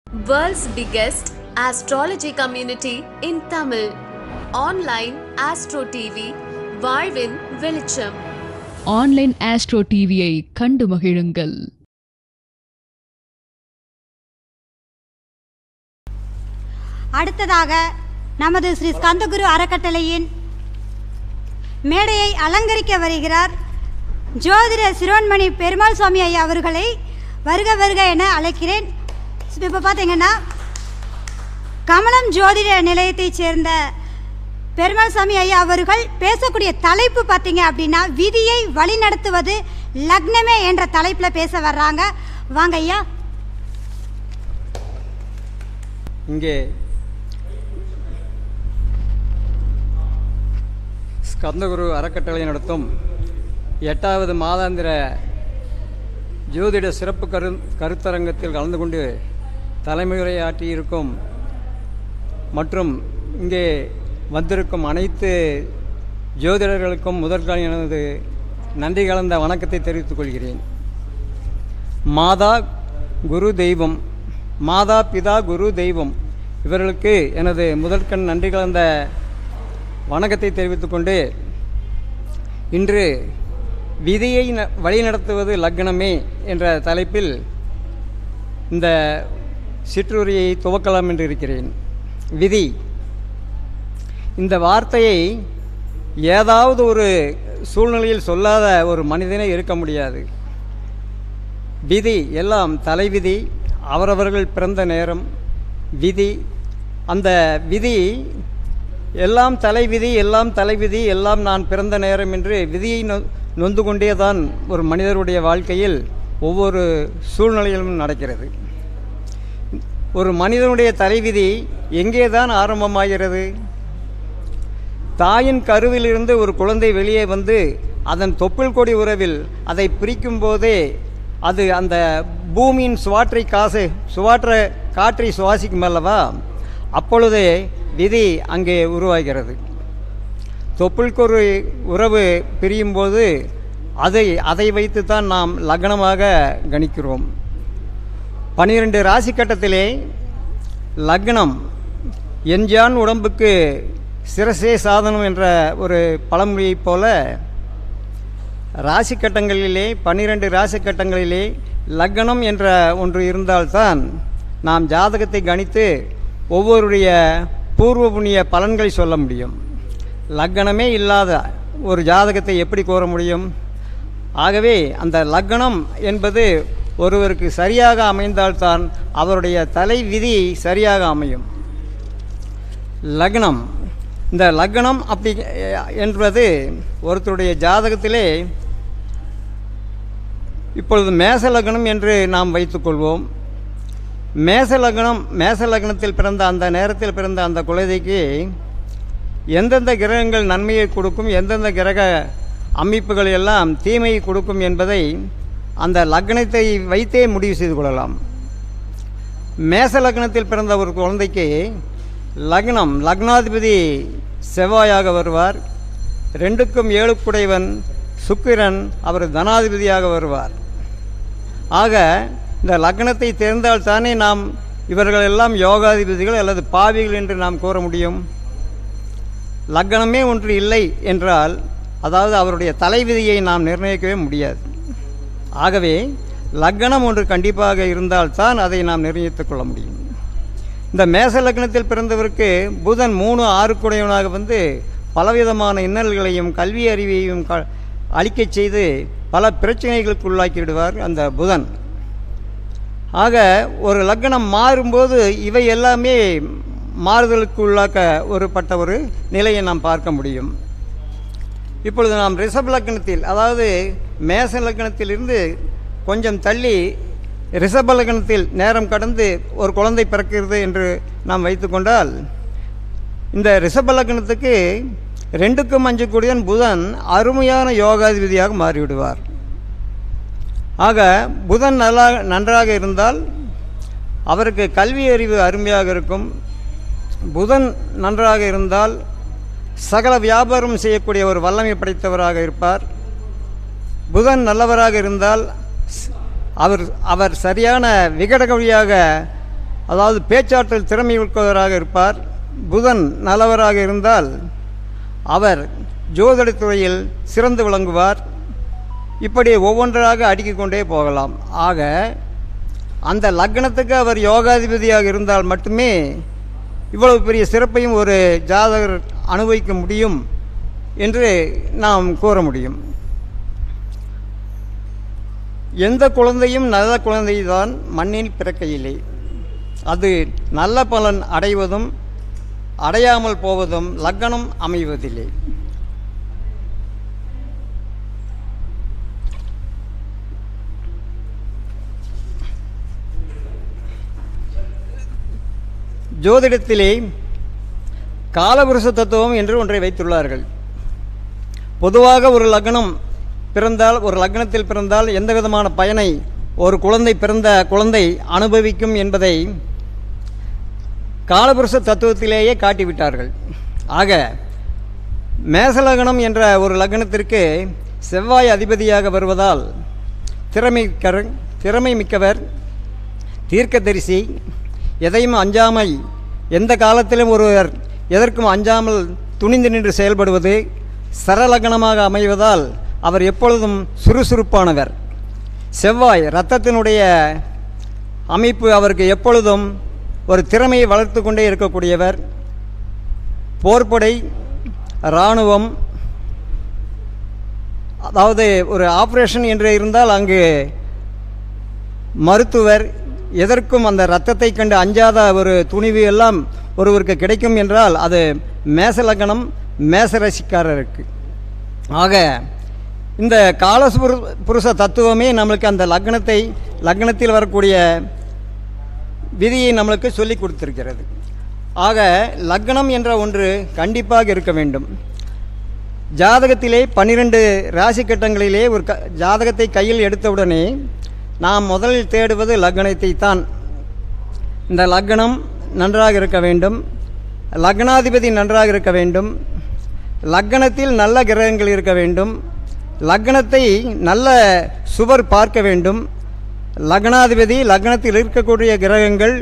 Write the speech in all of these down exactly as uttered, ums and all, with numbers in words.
World's biggest astrology community in Tamil. Online Astro T V, வாழ்வின் வெளிச்சம். Online astro டிவியை கண்டு மகிழுங்கள். அடுத்ததாக நமது ஸ்ரீ ஸ்கந்தகுரு அறக்கட்டளையின் மேடையை அலங்கரிக்க வருகிறார் ஜோதிட சிரோன்மணி பெருமாள் சுவாமி ஐயா அவர்களை வருக வருக என அழைக்கிறேன். இப்போ பார்த்தீங்கன்னா கமலம் ஜோதிட நிலையத்தைச் சேர்ந்த பெருமாள் சாமி ஐயா அவர்கள் பேசக்கூடிய தலைப்பு பார்த்தீங்க அப்படின்னா விதியை வழிநடத்துவது லக்னமே என்ற தலைப்பில் பேச வர்றாங்க. வாங்க ஐயா. இங்கே ஸ்கந்தகுரு அறக்கட்டளை நடத்தும் எட்டாவது மாதாந்திர ஜோதிட சிறப்பு கரு கருத்தரங்கத்தில் கலந்து கொண்டு தலைமையுரையாற்றியிருக்கும் மற்றும் இங்கே வந்திருக்கும் அனைத்து ஜோதிடர்களுக்கும் முதற்கால எனது நன்றி கலந்த வணக்கத்தை தெரிவித்துக் கொள்கிறேன். மாதா குரு தெய்வம், மாதா பிதா குரு தெய்வம் இவர்களுக்கு எனது முதற்கண் நன்றி கலந்த வணக்கத்தை தெரிவித்துக்கொண்டு இன்று விதியை வழிநடத்துவது லக்னமே என்ற தலைப்பில் இந்த சிற்றுரையை துவக்கலாம் என்று இருக்கிறேன். விதி இந்த வார்த்தையை ஏதாவது ஒரு சூழ்நிலையில் சொல்லாத ஒரு மனிதனே இருக்க முடியாது. விதி எல்லாம் தலைவிதி, அவரவர்கள் பிறந்த நேரம் விதி. அந்த விதி எல்லாம் தலைவிதி, எல்லாம் தலைவிதி, எல்லாம் நான் பிறந்த நேரம் என்று விதியை நொ நொந்து கொண்டே தான் ஒரு மனிதருடைய வாழ்க்கையில் ஒவ்வொரு சூழ்நிலையிலும் நடக்கிறது. ஒரு மனிதனுடைய தலைவிதி எங்கே தான் ஆரம்பமாகிறது? தாயின் கருவிலிருந்து ஒரு குழந்தை வெளியே வந்து அதன் தொப்புள் கொடி உறவில் அதை பிரிக்கும் போதே அது அந்த பூமியின் சுவாற்றை காசு சுவாற்ற காற்றை சுவாசிக்கும் அல்லவா, அப்பொழுதே விதி அங்கே உருவாகிறது. தொப்புள் கொடி உறவு பிரியும் போது அதை அதை வைத்து தான் நாம் லக்னமாக கணிக்கிறோம். பனிரெண்டு ராசி கட்டத்திலே லக்னம் எஞ்சான் உடம்புக்கு சிரசே சாதனம் என்ற ஒரு பழமொழியைப் போல ராசி கட்டங்களிலே பனிரெண்டு ராசி கட்டங்களிலே லக்னம் என்ற ஒன்று இருந்தால்தான் நாம் ஜாதகத்தை கணித்து ஒவ்வொருடைய பூர்வ புண்ணிய பலன்களை சொல்ல முடியும். லக்னமே இல்லாத ஒரு ஜாதகத்தை எப்படி கூற முடியும்? ஆகவே அந்த லக்னம் என்பது ஒருவருக்கு சரியாக அமைந்தால்தான் அவருடைய தலை விதி சரியாக அமையும். லக்னம் இந்த லக்னம் அப்படி என்பது ஒருத்தருடைய ஜாதகத்திலே இப்பொழுது மேச லக்னம் என்று நாம் வைத்துக்கொள்வோம். மேச லக்னம் மேச லக்னத்தில் பிறந்த அந்த நேரத்தில் பிறந்த அந்த குழந்தைக்கு எந்தெந்த கிரகங்கள் நன்மையை கொடுக்கும், எந்தெந்த கிரக அமைப்புகள் எல்லாம் தீமையை கொடுக்கும் என்பதை அந்த லக்னத்தை வைத்தே முடிவு செய்து கொள்ளலாம். மேச லக்னத்தில் பிறந்த ஒரு குழந்தைக்கு லக்னம் லக்னாதிபதி செவ்வாயாக வருவார். ரெண்டுக்கும் ஏழுக்குடையவன் சுக்கிரன், அவர் தனாதிபதியாக வருவார். ஆக இந்த லக்னத்தை தெரிந்தால் தானே நாம் இவர்கள் எல்லாம் யோகாதிபதிகள் அல்லது பாவிகள் என்று நாம் கூற முடியும். லக்னமே ஒன்று இல்லை என்றால் அதாவது அவருடைய தலைவிதியை நாம் நிர்ணயிக்கவே முடியாது. ஆகவே லக்னம் ஒன்று கண்டிப்பாக இருந்தால்தான் அதை நாம் நிர்ணயித்துக் கொள்ள முடியும். இந்த மேச லக்னத்தில் பிறந்தவருக்கு புதன் மூணு ஆறுக்குடையவனாக வந்து பலவிதமான இன்னல்களையும் கல்வி அறிவையும் க அளிக்கச் செய்து பல பிரச்சனைகளுக்கு உள்ளாக்கி விடுவார் அந்த புதன். ஆக ஒரு லக்னம் மாறும்போது இவை எல்லாமே மாறுதலுக்கு உள்ளாக்க ஒரு பட்ட ஒரு நிலையை நாம் பார்க்க முடியும். இப்பொழுது நாம் ரிஷப லக்னத்தில் அதாவது மேச லக்னத்திலிருந்து கொஞ்சம் தள்ளி ரிஷப லக்னத்தில் நேரம் கடந்து ஒரு குழந்தை பிறக்கிறது என்று நாம் வைத்துக்கொண்டால் இந்த ரிஷப லக்னத்துக்கு ரெண்டுக்கும் அஞ்சு கூடியன் புதன் அருமையான யோகாதிபதியாக மாறிவிடுவார். ஆக புதன் நல்லா நன்றாக இருந்தால் அவருக்கு கல்வி அறிவு அருமையாக இருக்கும். புதன் நன்றாக இருந்தால் சகல வியாபாரம் செய்யக்கூடிய ஒரு வல்லமை படைத்தவராக இருப்பார். புதன் நல்லவராக இருந்தால் அவர் அவர் சரியான விகடகவியாக அதாவது பேச்சாற்றல் திறமை உட்கொள்வராக இருப்பார். புதன் நல்லவராக இருந்தால் அவர் ஜோதிடத்துறையில் சிறந்து விளங்குவார். இப்படி ஒவ்வொன்றாக அடுக்கிக் கொண்டே போகலாம். ஆக அந்த லக்னத்துக்கு அவர் யோகாதிபதியாக இருந்தால் மட்டுமே இவ்வளவு பெரிய சிறப்பையும் ஒரு ஜாதகர் அனுபவிக்க முடியும் என்று நாம் கூற முடியும். எந்த குழந்தையும் நல்ல குழந்தை தான் மண்ணில் பிறக்கையில்லை. அது நல்ல பலன் அடைவதும் அடையாமல் போவதும் லக்னம் அமைவதில்லை. ஜோதிடத்திலே காலபுருஷ தத்துவம் என்று ஒன்றை வைத்துள்ளார்கள். பொதுவாக ஒரு லக்னம் பிறந்தால் ஒரு லக்னத்தில் பிறந்தால் எந்த விதமான பயனை ஒரு குழந்தை பிறந்த குழந்தை அனுபவிக்கும் என்பதை காலபுருஷ தத்துவத்திலேயே காட்டிவிட்டார்கள். ஆக மேசலக்னம் என்ற ஒரு லக்னத்திற்கு செவ்வாய் அதிபதியாக வருவதால் திறமைக்கர் திறமை மிக்கவர், தீர்க்கதரிசி, எதையும் அஞ்சாமல் எந்த காலத்திலும் ஒருவர் எதற்கும் அஞ்சாமல் துணிந்து நின்று செயல்படுவது சரலக்னமாக அமைவதால் அவர் எப்பொழுதும் சுறுசுறுப்பானவர். செவ்வாய் இரத்தத்தினுடைய அமைப்பு அவருக்கு எப்பொழுதும் ஒரு திறமையை வளர்த்து கொண்டே இருக்கக்கூடியவர். போர்ப்படை, இராணுவம், அதாவது ஒரு ஆப்ரேஷன் என்று இருந்தால் அங்கு மருத்துவர், எதற்கும் அந்த இரத்தத்தை கண்டு அஞ்சாத ஒரு துணிவு எல்லாம் ஒருவருக்கு கிடைக்கும் என்றால் அது மேசலக்னம் மேசராசிக்காரருக்கு. ஆக இந்த காலபுரு புருஷ தத்துவமே நம்மளுக்கு அந்த லக்னத்தை லக்னத்தில் வரக்கூடிய விதியை நம்மளுக்கு சொல்லி கொடுத்திருக்கிறது. ஆக லக்னம் என்ற ஒன்று கண்டிப்பாக இருக்க வேண்டும். ஜாதகத்திலே பன்னிரெண்டு ராசி கட்டங்களிலே ஒரு க ஜாதகத்தை கையில் எடுத்தவுடனே நாம் முதலில் தேடுவது லக்னத்தை தான். இந்த லக்னம் நன்றாக இருக்க வேண்டும், லக்னாதிபதி நன்றாக இருக்க வேண்டும், லக்னத்தில் நல்ல கிரகங்கள் இருக்க வேண்டும், லக்னத்தை நல்ல சுவர் பார்க்க வேண்டும், லக்னாதிபதி லக்னத்தில் இருக்கக்கூடிய கிரகங்கள்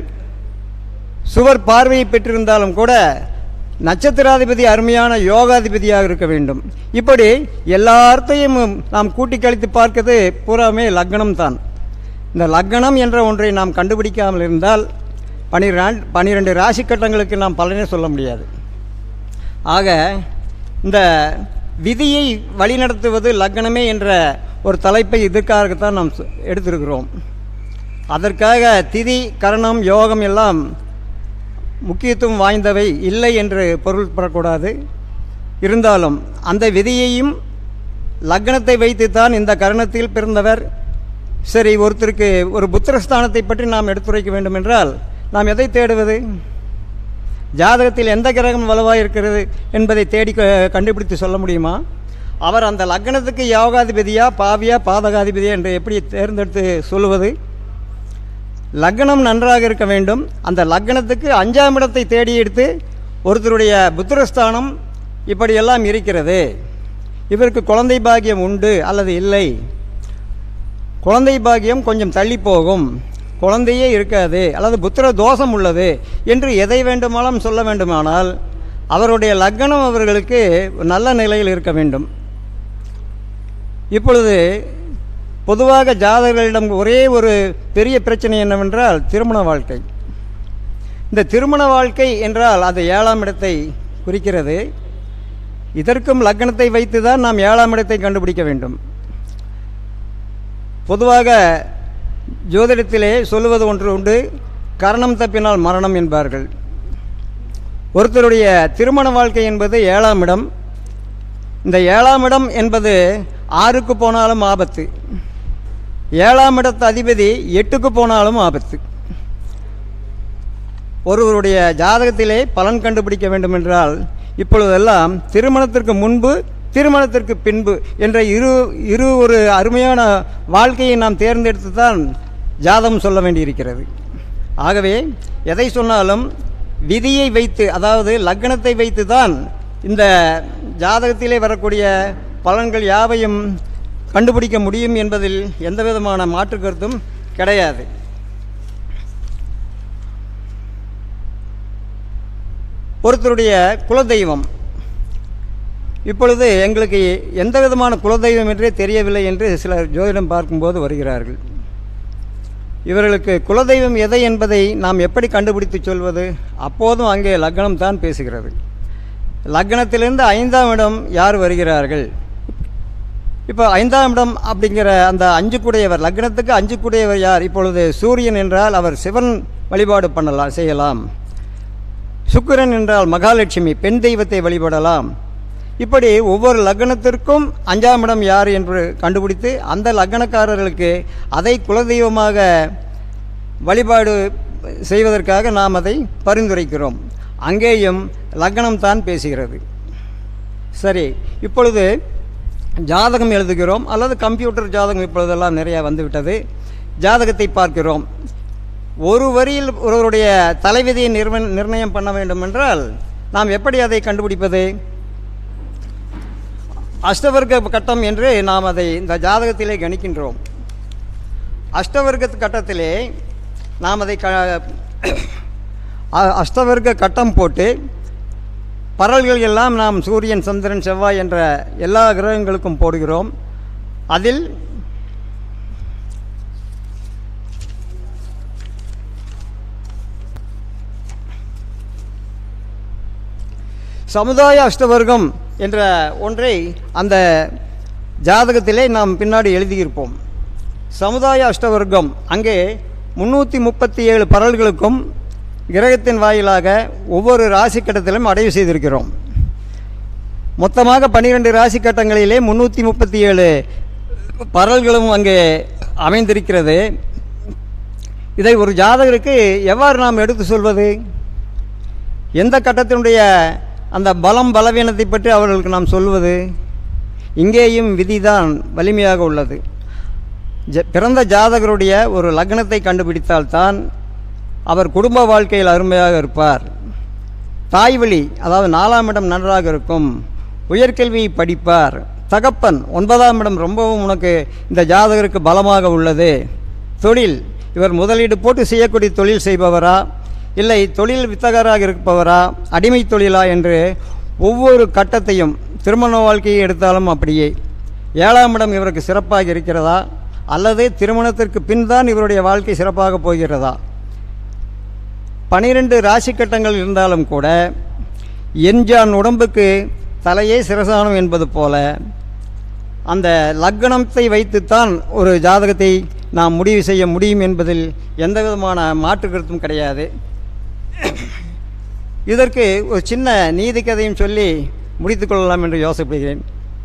சுவர் பார்வையை பெற்றிருந்தாலும் கூட நட்சத்திராதிபதி அருமையான யோகாதிபதியாக இருக்க வேண்டும். இப்படி எல்லாத்தையும் நாம் கூட்டி கழித்து பார்க்கிறது பூராமே லக்னம் தான். இந்த லக்னம் என்ற ஒன்றை நாம் கண்டுபிடிக்காமல் இருந்தால் பனிரெண்டு பன்னிரெண்டு ராசி கட்டங்களுக்கு நாம் பலனே சொல்ல முடியாது. ஆக இந்த விதியை வழிநடத்துவது லக்னமே என்ற ஒரு தலைப்பை இதற்காகத்தான் நாம் எடுத்திருக்கிறோம். அதற்காக திதி, கரணம், யோகம் எல்லாம் முக்கியத்துவம் வாய்ந்தவை இல்லை என்று பொருள் பெறக்கூடாது. இருந்தாலும் அந்த விதியையும் லக்னத்தை வைத்துத்தான் இந்த கரணத்தில் பிறந்தவர். சரி, ஒருத்தருக்கு ஒரு புத்திரஸ்தானத்தை பற்றி நாம் எடுத்துரைக்க வேண்டும் என்றால் நாம் எதை தேடுவது? ஜாதகத்தில் எந்த கிரகம் வலுவாக இருக்கிறது என்பதை தேடி கண்டுபிடித்து சொல்ல முடியுமா? அவர் அந்த லக்னத்துக்கு யோகாதிபதியா பாவியா பாதகாதிபதியா என்று எப்படி தேர்ந்தெடுத்து சொல்லுவது? லக்னம் நன்றாக இருக்க வேண்டும். அந்த லக்னத்துக்கு அஞ்சாம் இடத்தை தேடி எடுத்து ஒருத்தருடைய புத்திரஸ்தானம் இப்படியெல்லாம் இருக்கிறது, இவருக்கு குழந்தை பாக்கியம் உண்டு அல்லது இல்லை, குழந்தை பாக்கியம் கொஞ்சம் தள்ளி போகும், குழந்தையே இருக்காது அல்லது புத்திர தோஷம் உள்ளது என்று எதை வேண்டுமானாலும் சொல்ல வேண்டுமானால் அவருடைய லக்னம் அவர்களுக்கு நல்ல நிலையில் இருக்க வேண்டும். இப்பொழுது பொதுவாக ஜாதகர்களிடம் ஒரே ஒரு பெரிய பிரச்சனை என்னவென்றால் திருமண வாழ்க்கை. இந்த திருமண வாழ்க்கை என்றால் அது ஏழாம் இடத்தை குறிக்கிறது. இதற்கும் லக்னத்தை வைத்து தான் நாம் ஏழாம் இடத்தை கண்டுபிடிக்க வேண்டும். பொதுவாக ஜோதிடத்திலே சொல்லுவது ஒன்று உண்டு, கரணம் தப்பினால் மரணம் என்பார்கள். ஒருத்தருடைய திருமண வாழ்க்கை என்பது ஏழாம் இடம். இந்த ஏழாம் இடம் என்பது ஆறுக்கு போனாலும் ஆபத்து, ஏழாம் இடத்து அதிபதி எட்டுக்கு போனாலும் ஆபத்து. ஒருவருடைய ஜாதகத்திலே பலன் கண்டுபிடிக்க வேண்டும் என்றால் இப்பொழுதெல்லாம் திருமணத்திற்கு முன்பு திருமணத்திற்கு பின்பு என்ற இரு இரு ஒரு அருமையான வாழ்க்கையை நாம் தேர்ந்தெடுத்து தான் ஜாதகம் சொல்ல வேண்டியிருக்கிறது. ஆகவே எதை சொன்னாலும் விதியை வைத்து, அதாவது லக்னத்தை வைத்து தான் இந்த ஜாதகத்திலே வரக்கூடிய பலன்கள் யாவையும் கண்டுபிடிக்க முடியும் என்பதில் எந்த விதமான மாற்று கருத்தும் கிடையாது. ஒருத்தருடைய குலதெய்வம். இப்பொழுது எங்களுக்கு எந்த விதமான குலதெய்வம் என்றே தெரியவில்லை என்று சிலர் ஜோதிடம் பார்க்கும்போது வருகிறார்கள். இவர்களுக்கு குலதெய்வம் எதை என்பதை நாம் எப்படி கண்டுபிடித்து சொல்வது? அப்போதும் அங்கே லக்னம் தான் பேசுகிறது. லக்னத்திலிருந்து ஐந்தாம் இடம் யார் வருகிறார்கள்? இப்போ ஐந்தாம் இடம் அப்படிங்கிற அந்த அஞ்சு கூடையவர், லக்னத்துக்கு அஞ்சு கூடையவர் யார்? இப்பொழுது சூரியன் என்றால் அவர் சிவன் வழிபாடு பண்ணலாம், செய்யலாம். சுக்கிரன் என்றால் மகாலட்சுமி, பெண் தெய்வத்தை வழிபடலாம். இப்படி ஒவ்வொரு லக்னத்திற்கும் அஞ்சாம் இடம் யார் என்று கண்டுபிடித்து அந்த லக்னக்காரர்களுக்கு அதை குலதெய்வமாக வழிபாடு செய்வதற்காக நாம் அதை பரிந்துரைக்கிறோம். அங்கேயும் லக்னம் தான் பேசுகிறது. சரி, இப்பொழுது ஜாதகம் எழுதுகிறோம், அல்லது கம்ப்யூட்டர் ஜாதகம் இப்பொழுதெல்லாம் நிறையா வந்துவிட்டது. ஜாதகத்தை பார்க்கிறோம். ஒரு வரியில் ஒருவருடைய தலைவிதியை நிர்ண நிர்ணயம் பண்ண வேண்டும் என்றால் நாம் எப்படி அதை கண்டுபிடிப்பது? அஷ்டவர்க்க கட்டம் என்று நாம் அதை இந்த ஜாதகத்திலே கணிக்கின்றோம். அஷ்டவர்க்க கட்டத்திலே நாம் அதை க அஷ்டவர்க்க கட்டம் போட்டு பரல்கள் எல்லாம் நாம் சூரியன், சந்திரன், செவ்வாய் என்ற எல்லா கிரகங்களுக்கும் போடுகிறோம். அதில் சமுதாய அஷ்டவர்க்கம் என்ற ஒன்றை அந்த ஜாதகத்திலே நாம் பின்னாடி எழுதியிருப்போம். சமுதாய அஷ்டவர்க்கம் அங்கே முன்னூற்றி முப்பத்தி ஏழு பரல்களுக்கும் கிரகத்தின் வாயிலாக ஒவ்வொரு ராசி கட்டத்திலும் அடைவு செய்திருக்கிறோம். மொத்தமாக பன்னிரெண்டு ராசி கட்டங்களிலே முன்னூற்றி முப்பத்தி ஏழு பரல்களும் அங்கே அமைந்திருக்கிறது. இதை ஒரு ஜாதகருக்கு எவ்வாறு நாம் எடுத்து சொல்வது? எந்த கட்டத்தினுடைய அந்த பலம் பலவீனத்தை பற்றி அவர்களுக்கு நாம் சொல்வது? இங்கேயும் விதிதான் வலிமையாக உள்ளது. ஜ பிறந்த ஜாதகருடைய ஒரு லக்னத்தை கண்டுபிடித்தால்தான் அவர் குடும்ப வாழ்க்கையில் அருமையாக இருப்பார். தாய்வழி, அதாவது நாலாம் இடம் நன்றாக இருக்கும். உயர்கல்வியை படிப்பார். தகப்பன் ஒன்பதாம் இடம் ரொம்பவும் உனக்கு இந்த ஜாதகருக்கு பலமாக உள்ளது. தொழில், இவர் முதலீடு போட்டு செய்யக்கூடிய தொழில் செய்பவரா, இல்லை தொழில் வித்தகராக இருப்பவரா, அடிமை தொழிலா என்று ஒவ்வொரு கட்டத்தையும், திருமண வாழ்க்கையை எடுத்தாலும் அப்படியே. ஏழாம் இடம் இவருக்கு சிறப்பாக இருக்கிறதா, அல்லது திருமணத்திற்கு பின் தான் இவருடைய வாழ்க்கை சிறப்பாக போகிறதா? பனிரெண்டு ராசி கட்டங்கள் இருந்தாலும் கூட எஞ்சான் உடம்புக்கு தலையே சிரசானம் என்பது போல அந்த லக்னத்தை வைத்துத்தான் ஒரு ஜாதகத்தை நாம் முடிவு செய்ய முடியும் என்பதில் எந்த விதமான மாற்று கருத்தும் கிடையாது. இதற்கு ஒரு சின்ன நீதி கதையும் சொல்லி முடித்துக்கொள்ளலாம் என்று யோசிப்படுகிறேன்.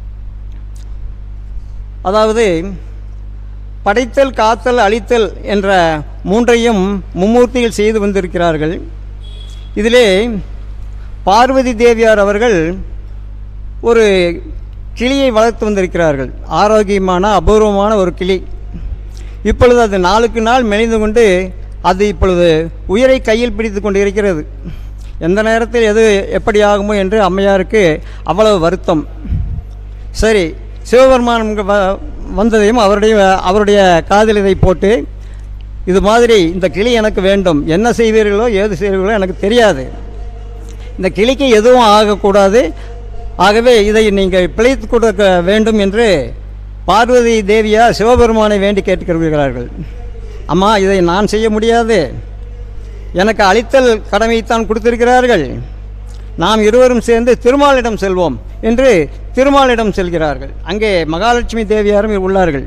அதாவது படைத்தல், காத்தல், அழித்தல் என்ற மூன்றையும் மும்மூர்த்திகள் செய்து வந்திருக்கிறார்கள். இதிலே பார்வதி தேவியார் அவர்கள் ஒரு கிளியை வளர்த்து வந்திருக்கிறார்கள். ஆரோக்கியமான அபூர்வமான ஒரு கிளி. இப்பொழுது அது நாளுக்கு நாள் மெலிந்து கொண்டு அது இப்பொழுது உயிரை கையில் பிடித்து கொண்டு இருக்கிறது. எந்த நேரத்தில் எது எப்படி ஆகுமோ என்று அம்மையாருக்கு அவ்வளவு வருத்தம். சரி, சிவபெருமான் வந்ததையும் அவருடைய அவருடைய காதில் இதை போட்டு, இது மாதிரி இந்த கிளி எனக்கு வேண்டும், என்ன செய்வீர்களோ ஏது செய்வீர்களோ எனக்கு தெரியாது, இந்த கிளிக்கு எதுவும் ஆகக்கூடாது, ஆகவே இதை நீங்கள் பிழைத்து கொடுக்க வேண்டும் என்று பார்வதி தேவியார் சிவபெருமானை வேண்டி கேட்டுக்கொள்கிறார்கள். அம்மா, இதை நான் செய்ய முடியாது, எனக்கு அழித்தல் கடமைத்தான் கொடுத்திருக்கிறார்கள், நாம் இருவரும் சேர்ந்து திருமாலிடம் செல்வோம் என்று திருமாலிடம் செல்கிறார்கள். அங்கே மகாலட்சுமி தேவியாரும் உள்ளார்கள்.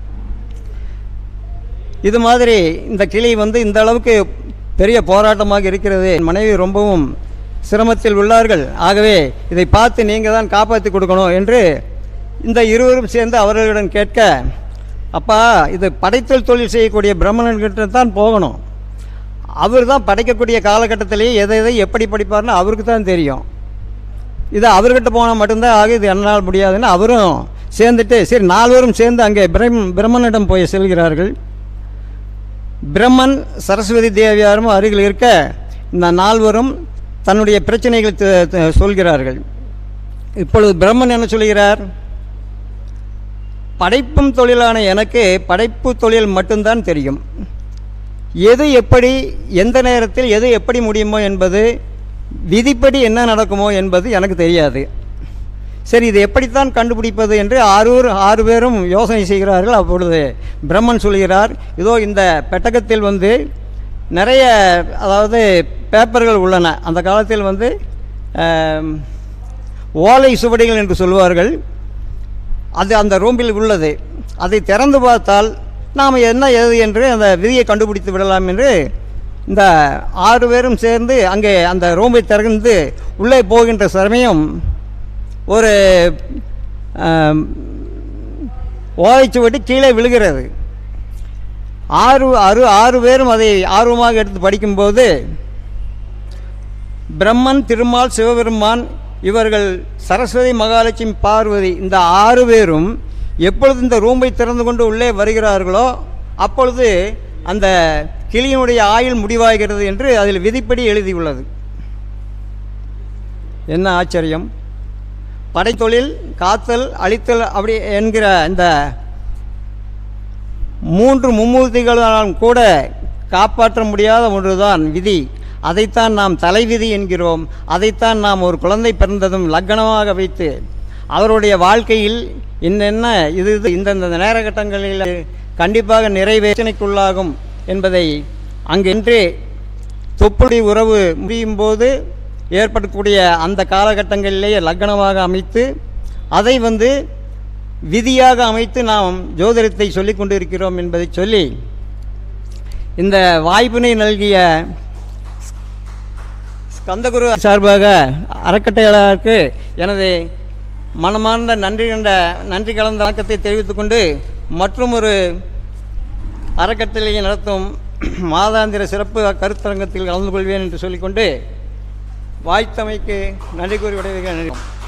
இது மாதிரி இந்த கிளி வந்து இந்த அளவுக்கு பெரிய போராட்டமாக இருக்கிறது, மனைவி ரொம்பவும் சிரமத்தில் உள்ளார்கள், ஆகவே இதை பார்த்து நீங்கள் தான் காப்பாற்றி கொடுக்கணும் என்று இந்த இருவரும் சேர்ந்து அவர்களிடம் கேட்க, அப்பா, இது படைத்தல் தொழில் செய்யக்கூடிய பிரம்மணன்கிட்ட தான் போகணும், அவர் தான் படைக்கக்கூடிய காலகட்டத்திலேயே எதை எதை எப்படி படிப்பார்னு அவருக்கு தான் தெரியும், இது அவர்கிட்ட போனால் மட்டும்தான் ஆக, இது என்னால் முடியாதுன்னு அவரும் சேர்ந்துட்டு, சரி நால்வரும் சேர்ந்து அங்கே பிரம் பிரம்மனிடம் போய் செல்கிறார்கள். பிரம்மன் சரஸ்வதி தேவியாரும் அருகில் இருக்க இந்த நால்வரும் தன்னுடைய பிரச்சனைகளை சொல்கிறார்கள். இப்பொழுது பிரம்மன் என்ன சொல்கிறார்? படைப்பும் தொழிலான எனக்கு படைப்பு தொழில் மட்டும்தான் தெரியும், எது எப்படி எந்த நேரத்தில் எது எப்படி முடியுமோ என்பது விதிப்படி என்ன நடக்குமோ என்பது எனக்கு தெரியாது. சரி, இது எப்படித்தான் கண்டுபிடிப்பது என்று ஆரூர் ஆறு பேரும் யோசனை செய்கிறார்கள். அப்பொழுது பிரம்மன் சொல்கிறார், இதோ இந்த பெட்டகத்தில் வந்து நிறைய அதாவது பேப்பர்கள் உள்ளன. அந்த காலத்தில் வந்து ஓலை சுவடிகள் என்று சொல்வார்கள். அது அந்த ரூம்பில் உள்ளது. அதை திறந்து பார்த்தால் நாம் என்ன ஏது என்று அந்த விதியை கண்டுபிடித்து விடலாம் என்று இந்த ஆறு பேரும் சேர்ந்து அங்கே அந்த ரூம்பை திறந்து உள்ளே போகின்ற சமயம் ஒரு ஓலைச்சுவடி கீழே விழுகிறது. ஆறு ஆறு ஆறு பேரும் அதை ஆர்வமாக எடுத்து படிக்கும்போது பிரம்மன், திருமால், சிவபெருமான், இவர்கள் சரஸ்வதி, மகாலட்சுமி, பார்வதி இந்த ஆறு பேரும் எப்பொழுது இந்த ரூம்பை திறந்து கொண்டு உள்ளே வருகிறார்களோ அப்பொழுது அந்த கிளியினுடைய ஆயுள் முடிவாகிறது என்று அதில் விதிப்படி எழுதியுள்ளது. என்ன ஆச்சரியம்! படைத்தொழில், காத்தல், அழித்தல் அப்படி என்கிற இந்த மூன்று மும்மூர்த்திகளாலும் கூட காப்பாற்ற முடியாத ஒன்றுதான் விதி. அதைத்தான் நாம் தலைவிதி என்கிறோம். அதைத்தான் நாம் ஒரு குழந்தை பிறந்ததும் லக்னமாக வைத்து அவருடைய வாழ்க்கையில் என்னென்ன இது இது இந்தந்த நேரகட்டங்களில் கண்டிப்பாக நிறைவேற்றனைக்குள்ளாகும் என்பதை அங்கென்று தொப்புளி உறவு முடியும் போது ஏற்படக்கூடிய அந்த காலகட்டங்களிலேயே லக்னமாக அமைத்து அதை வந்து விதியாக அமைத்து நாம் ஜோதிடத்தை சொல்லிக் கொண்டிருக்கிறோம் என்பதை சொல்லி இந்த வாய்ப்பினை நல்கிய ஸ்கந்தகுரு சார்பாக அறக்கட்டளையாளருக்கு எனது மனமார்ந்த நன்றி கண்ட நன்றி கலந்த வணக்கத்தை தெரிவித்துக்கொண்டு மற்றும் ஒரு அறக்கட்டளையை நடத்தும் மாதாந்திர சிறப்பு கருத்தரங்கத்தில் கலந்து கொள்வேன் என்று சொல்லிக்கொண்டு வாய்த்தமைக்கு நன்றி கூறி விடைபெறுகிறேன்.